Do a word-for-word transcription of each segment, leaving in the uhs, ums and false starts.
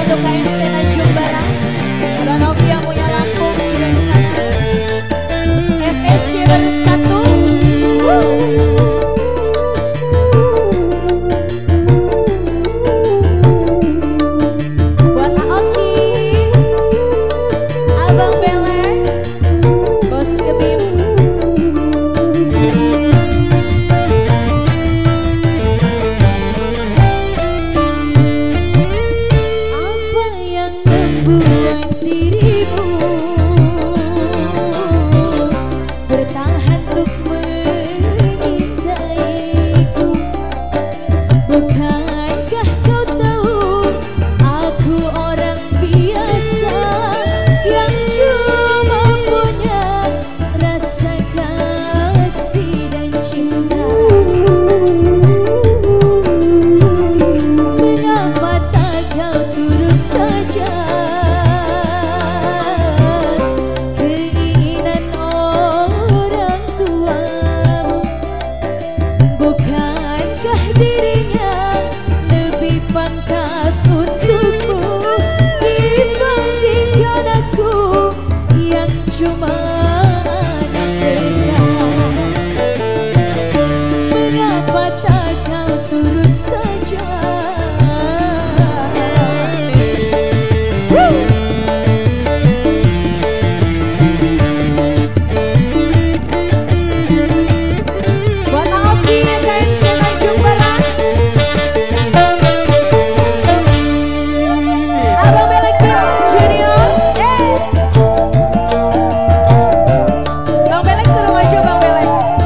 untuk K M C Tanjung Barat. Ada Novi yang punya Lampung juga di sana. F S C bersatu. Buat Aoki, Abang Beler, Bos Kebim. Apa yang membuat dirimu bertahan untuk mengintaiku? Bukankah kau tahu aku orang biasa yang cuma punya rasa kasih dan cinta? Mengapa tak kau turut saja keinginan orang tuamu? Bukankah dirinya lebih pantas untukmu dibandingkan aku yang cuma anak desa? Mengapa tak kau turut saja? Woo! Buat Aoki K M C Tanjung Barat, Abang Belek Kims Junior. Eh, Bang Belek suruh maju, Bang Belek.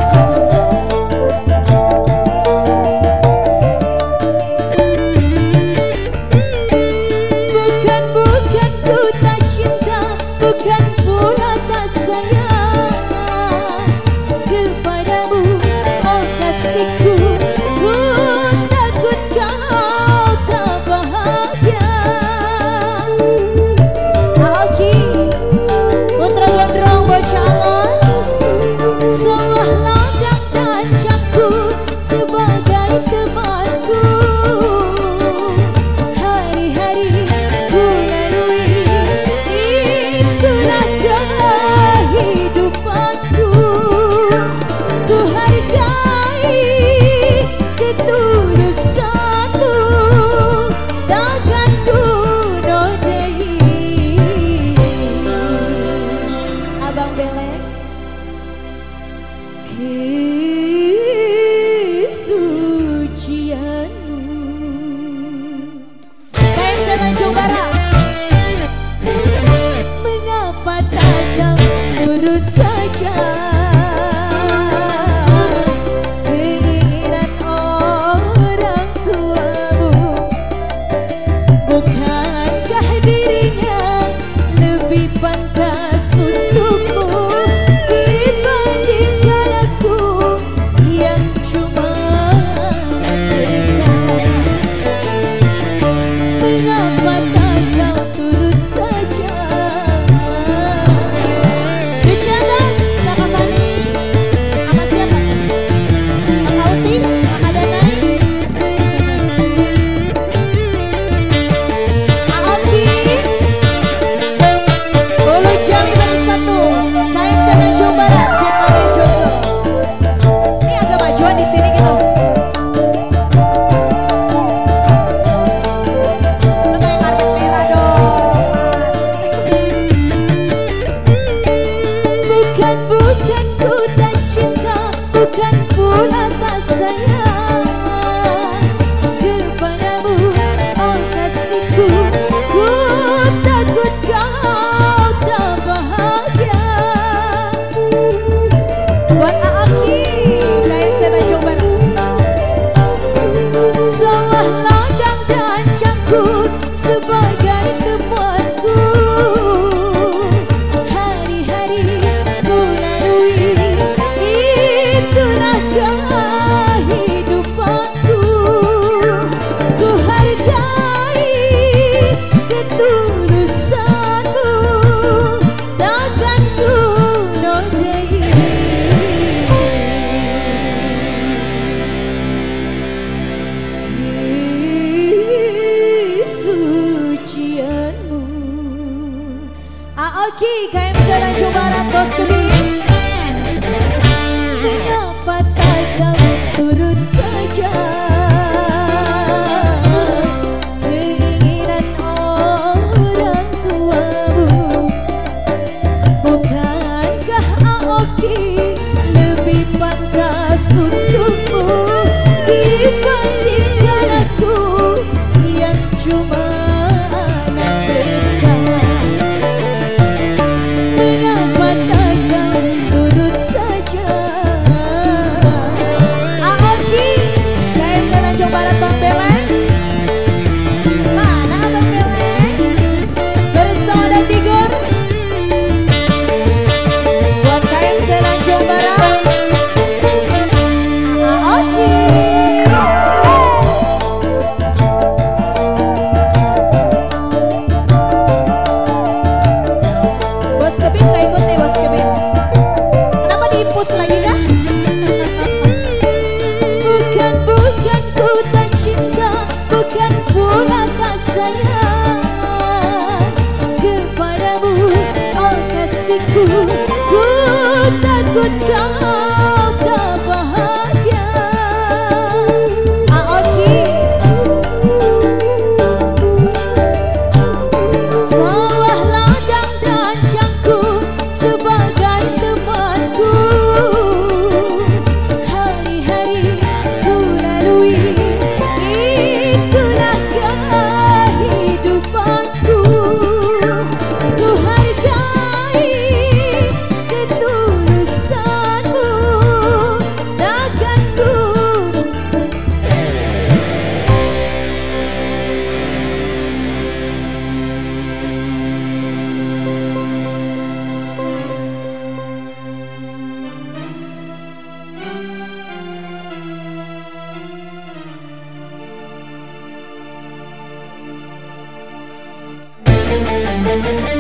Bukan, bukan ku tak cinta, bukan pula tak sayang kepadamu, oh kasihku. Ku takut kau tak bahagia. Aoki, putra gondrong bocangan, seolah ladang dan cangkul sebagai temanku. Hari-hari ku lalui, itulah kehidupanku. Ku hargai ketulusanmu, takkan ku nodai. Abang Belek, kesucianmu. K M C Tanjung Barat, mengapa tak kau turut saja keinginan orang tuamu? Bukankah dirinya lebih pantas untukmu dibandingkan aku yang cuma anak desa? Mengapa tak kau turut saja? Duci atas, Kakak Fani, sama siapa? Kakak Uti, Kakak Danai, Aoki, Ulu Jami bersatu, K M C Tanjung Barat, Jepang Jojo. Ini agak majuan di sini gitu. Lu kayak karpet merah dong. Bukan, bukan ku tak cinta, bukan pula tak sayang kepadamu, oh kasihku. Ku takut kau tak bahagia. Buat Aoki K M C Tanjung Barat, seolah ladang dan cangkul sebagai temanku. Hari-hari ku lalui, itulah kehidupanku. Bos Kebing. Mengapa tak kau turut saja keinginan orang tuamu? Bukankah Aoki lebih pantas untukmu dibandingkan aku yang cuma anak desa? Mengapa tak kau turut saja? Aoki, K M C Tanjung Barat Bang Beleng. Mana Bang Beleng? Bersama dan Tigor. Buat K M C Tanjung Barat. Aoki. Bos Kebing gak ikut nih Bos Kebing. Kenapa diimpus lagi kan? Bukan, bukan ku tak cinta, bukan pula tak sayang kepadamu, oh kasihku. Ku takut kau tak bahagia. Aoki. Sawah ladang dan jangkung sebagai temanku. Hari-hari ku lalui, itulah kehidupanku. Ku hargai ketulusanmu, takkan ku. Thank you.